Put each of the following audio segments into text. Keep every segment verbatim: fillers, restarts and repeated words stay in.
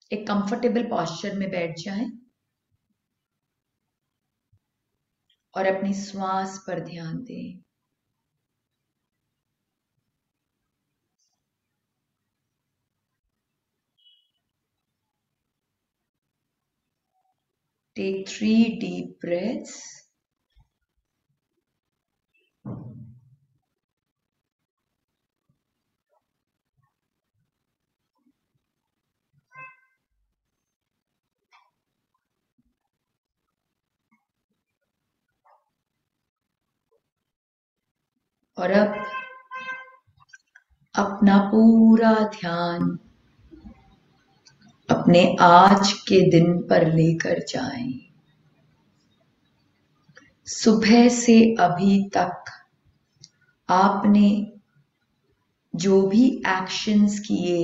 एक comfortable posture में बैठ जाएं और अपनी श्वास पर ध्यान दें। Take three deep breaths. और अब अपना पूरा ध्यान अपने आज के दिन पर लेकर जाएं। सुबह से अभी तक आपने जो भी एक्शंस किए,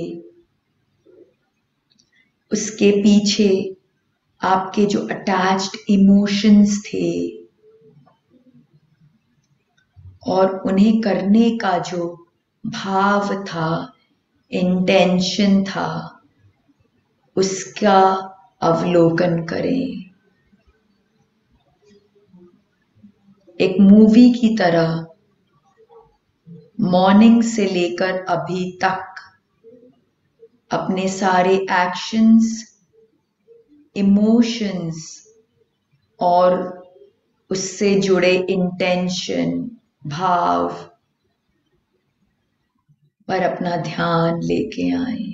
उसके पीछे आपके जो अटैच्ड इमोशंस थे और उन्हें करने का जो भाव था, इंटेंशन था, उसका अवलोकन करें। एक मूवी की तरह मॉर्निंग से लेकर अभी तक अपने सारे एक्शंस, इमोशंस और उससे जुड़े इंटेंशन, भाव पर अपना ध्यान लेके आए।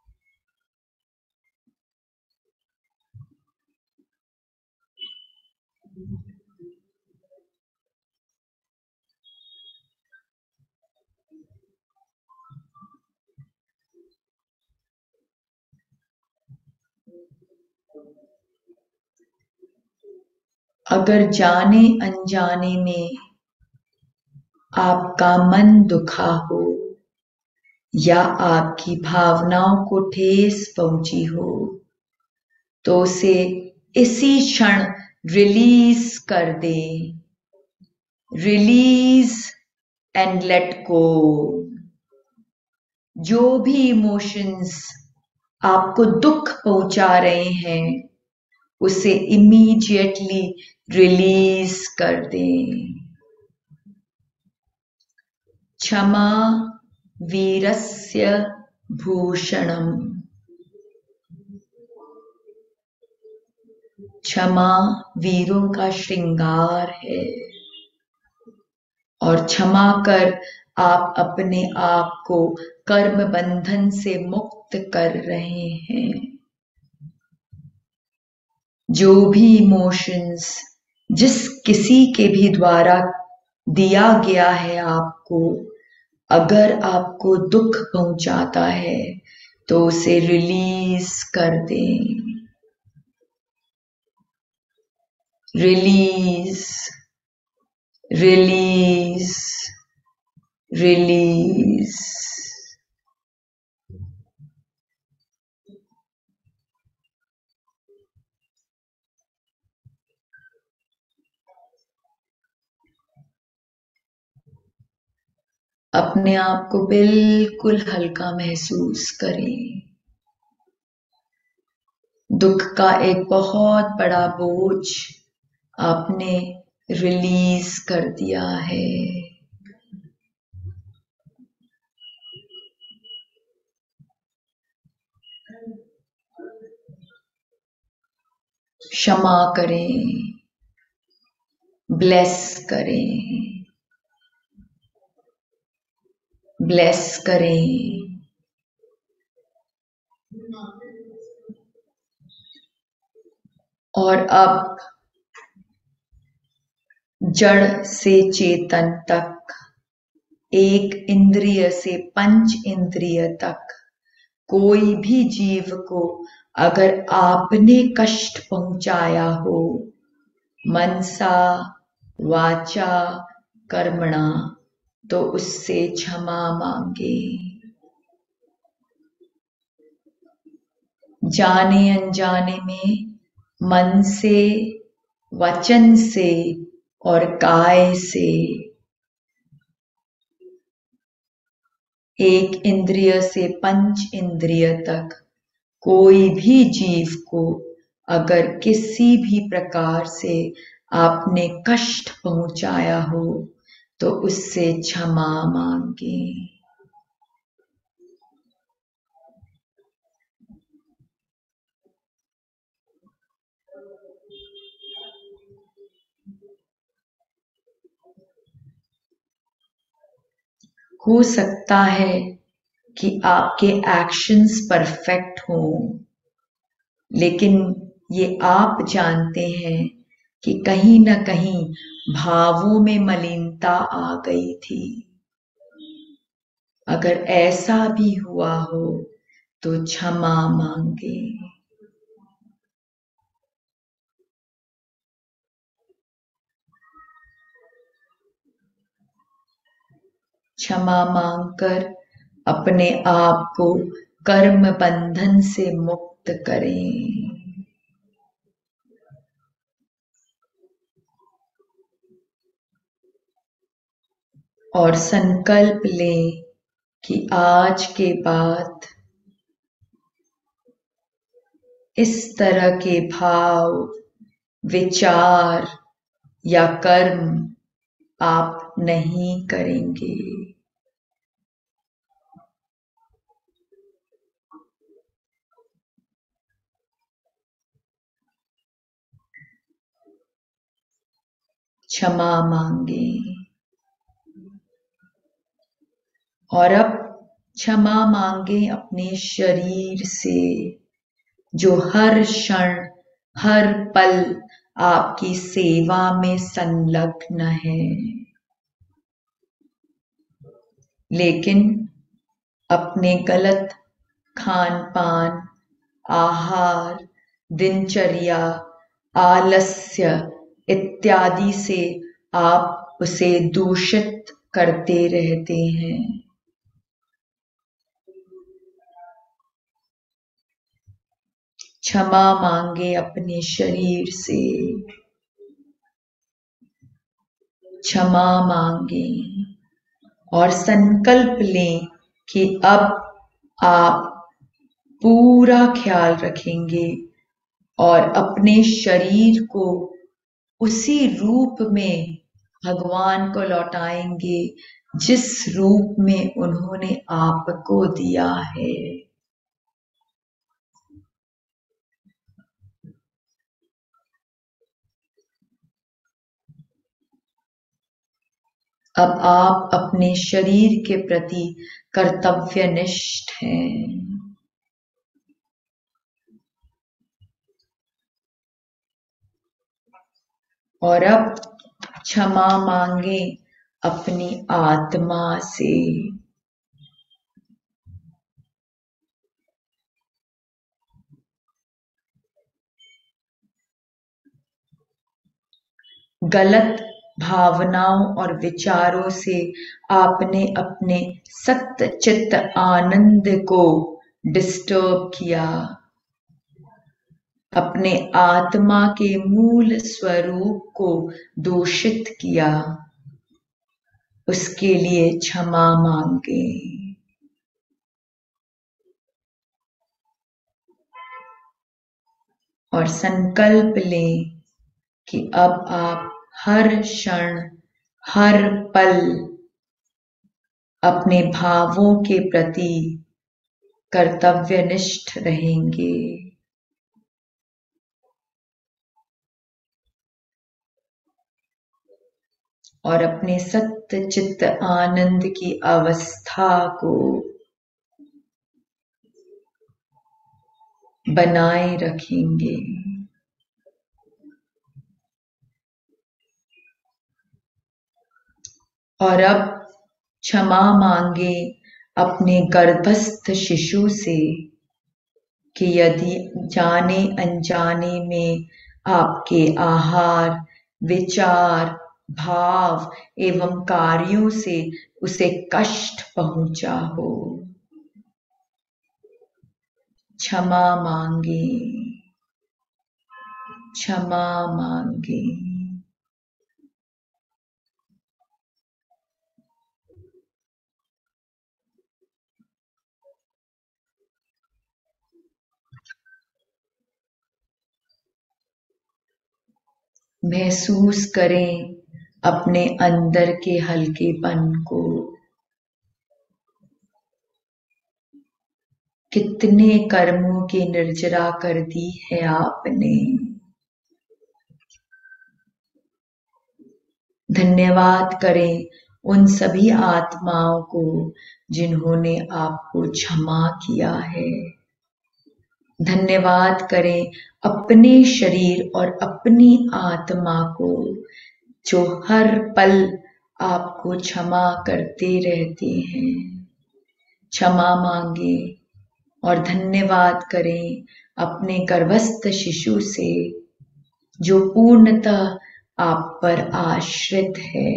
अगर जाने अनजाने में आपका मन दुखा हो या आपकी भावनाओं को ठेस पहुंची हो, तो उसे इसी क्षण रिलीज कर दे। Release and let go. जो भी इमोशंस आपको दुख पहुंचा रहे हैं, उसे इमीडिएटली रिलीज कर दें। क्षमा वीरस्य भूषणम। क्षमा वीरों का श्रृंगार है और क्षमा कर आप अपने आप को कर्म बंधन से मुक्त कर रहे हैं। जो भी इमोशंस जिस किसी के भी द्वारा दिया गया है आपको, अगर आपको दुख पहुंचाता है तो उसे रिलीज कर दें। Release, release, release. अपने आप को बिल्कुल हल्का महसूस करें। दुख का एक बहुत बड़ा बोझ आपने रिलीज कर दिया है। क्षमा करें, ब्लेस करें, ब्लेस करें। और अब जड़ से चेतन तक, एक इंद्रिय से पंच इंद्रिय तक, कोई भी जीव को अगर आपने कष्ट पहुंचाया हो, मनसा वाचा कर्मणा, तो उससे क्षमा मांगे। जाने अनजाने में मन से, वचन से और काय से, एक इंद्रिय से पंच इंद्रिय तक कोई भी जीव को अगर किसी भी प्रकार से आपने कष्ट पहुंचाया हो तो उससे क्षमा मांगे। हो सकता है कि आपके एक्शंस परफेक्ट हों, लेकिन ये आप जानते हैं कि कहीं ना कहीं भावों में मलिनता आ गई थी। अगर ऐसा भी हुआ हो तो क्षमा मांगे। क्षमा मांगकर अपने आप को कर्म बंधन से मुक्त करें और संकल्प लें कि आज के बाद इस तरह के भाव, विचार या कर्म आप नहीं करेंगे। क्षमा मांगे और अब क्षमा मांगे अपने शरीर से जो हर क्षण हर पल आपकी सेवा में संलग्न है, लेकिन अपने गलत खान पान, आहार, दिनचर्या, आलस्य इत्यादि से आप उसे दूषित करते रहते हैं। क्षमा मांगे अपने शरीर से, क्षमा मांगे और संकल्प लें कि अब आप पूरा ख्याल रखेंगे और अपने शरीर को उसी रूप में भगवान को लौटाएंगे जिस रूप में उन्होंने आपको दिया है। अब आप अपने शरीर के प्रति कर्तव्यनिष्ठ हैं और अब क्षमा मांगे अपनी आत्मा से। गलत भावनाओं और विचारों से आपने अपने सत्य चित्त आनंद को डिस्टर्ब किया, अपने आत्मा के मूल स्वरूप को दूषित किया, उसके लिए क्षमा मांगे और संकल्प लें कि अब आप हर क्षण हर पल अपने भावों के प्रति कर्तव्यनिष्ठ रहेंगे और अपने सत्य चित्त आनंद की अवस्था को बनाए रखेंगे। और अब क्षमा मांगे अपने गर्भस्थ शिशु से कि यदि जाने अनजाने में आपके आहार, विचार, भाव एवं कार्यों से उसे कष्ट पहुंचा हो, क्षमा मांगे, क्षमा मांगे। महसूस करें अपने अंदर के हल्केपन को। कितने कर्मों की निर्जरा कर दी है आपने। धन्यवाद करें उन सभी आत्माओं को जिन्होंने आपको क्षमा किया है। धन्यवाद करें अपने शरीर और अपनी आत्मा को जो हर पल आपको क्षमा करते रहते हैं। क्षमा मांगे और धन्यवाद करें अपने गर्भस्थ शिशु से जो पूर्णतः आप पर आश्रित है।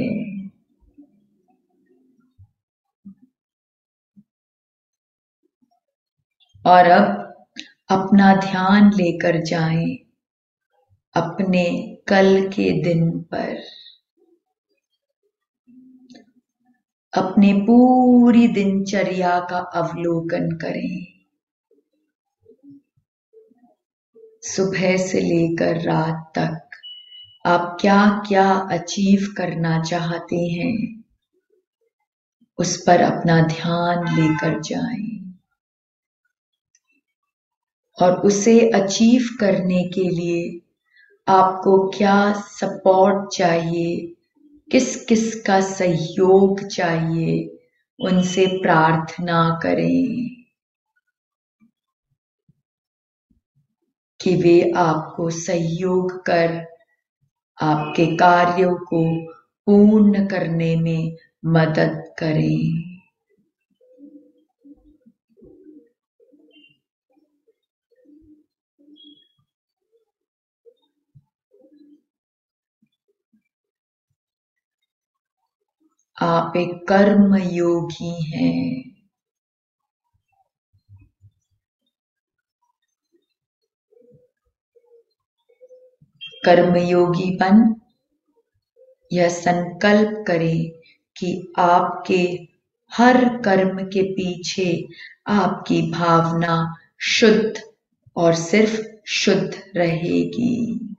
और अब अपना ध्यान लेकर जाएं अपने कल के दिन पर। अपनी पूरी दिनचर्या का अवलोकन करें। सुबह से लेकर रात तक आप क्या क्या अचीव करना चाहते हैं, उस पर अपना ध्यान लेकर जाएं। और उसे अचीव करने के लिए आपको क्या सपोर्ट चाहिए, किस किस का सहयोग चाहिए, उनसे प्रार्थना करें कि वे आपको सहयोग कर आपके कार्यों को पूर्ण करने में मदद करें। आप एक कर्म योगी हैं। कर्मयोगीपन यह संकल्प करें कि आपके हर कर्म के पीछे आपकी भावना शुद्ध और सिर्फ शुद्ध रहेगी।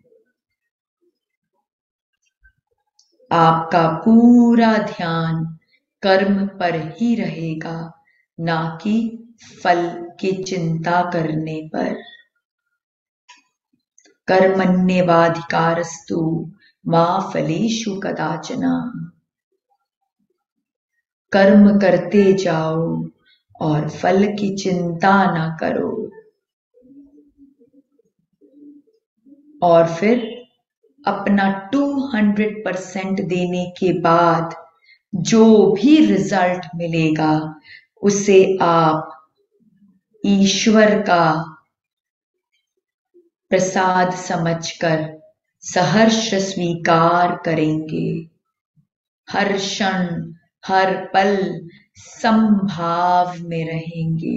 आपका पूरा ध्यान कर्म पर ही रहेगा, ना कि फल की चिंता करने पर। कर्मण्येवाधिकारस्तु मा फलेषु कदाचन। कर्म करते जाओ और फल की चिंता न करो। और फिर अपना दो सौ परसेंट देने के बाद जो भी रिजल्ट मिलेगा उसे आप ईश्वर का प्रसाद समझकर सहर्ष स्वीकार करेंगे। हर क्षण हर पल समभाव में रहेंगे।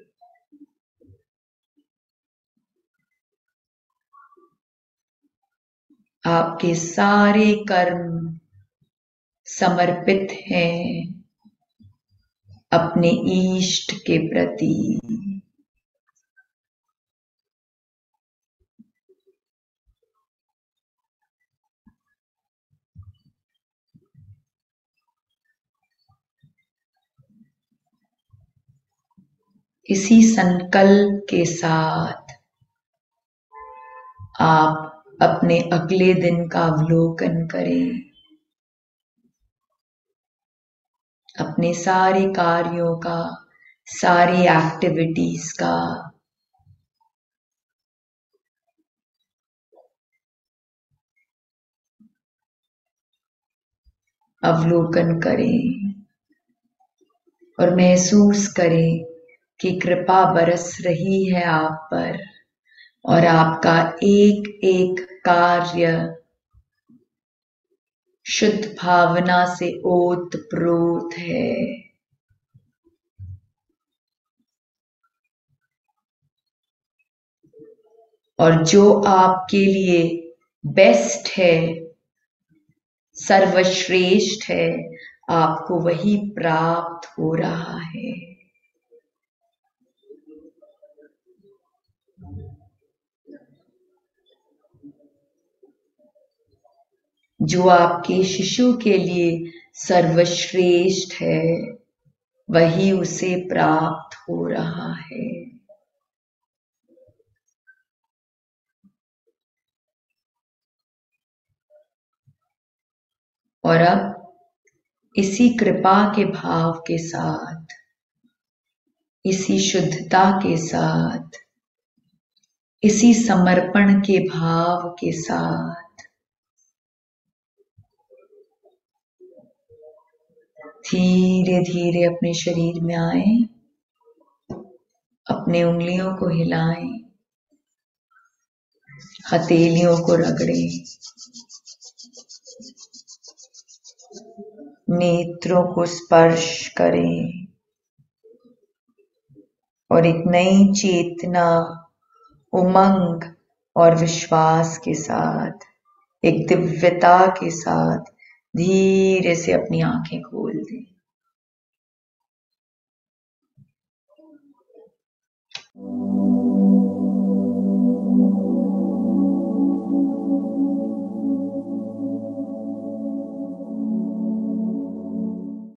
आपके सारे कर्म समर्पित हैं अपने इष्ट के प्रति। इसी संकल्प के साथ आप अपने अगले दिन का अवलोकन करें। अपने सारे कार्यों का, सारी एक्टिविटीज का अवलोकन करें और महसूस करें कि कृपा बरस रही है आप पर और आपका एक एक कार्य शुद्ध भावना से ओतप्रोत है। और जो आपके लिए बेस्ट है, सर्वश्रेष्ठ है, आपको वही प्राप्त हो रहा है। जो आपके शिशु के लिए सर्वश्रेष्ठ है वही उसे प्राप्त हो रहा है। और अब इसी कृपा के भाव के साथ, इसी शुद्धता के साथ, इसी समर्पण के भाव के साथ धीरे धीरे अपने शरीर में आए, अपने उंगलियों को हिलाएं, हथेलियों को रगड़ें, नेत्रों को स्पर्श करें और एक नई चेतना, उमंग और विश्वास के साथ, एक दिव्यता के साथ धीरे से अपनी आंखें खोल दें।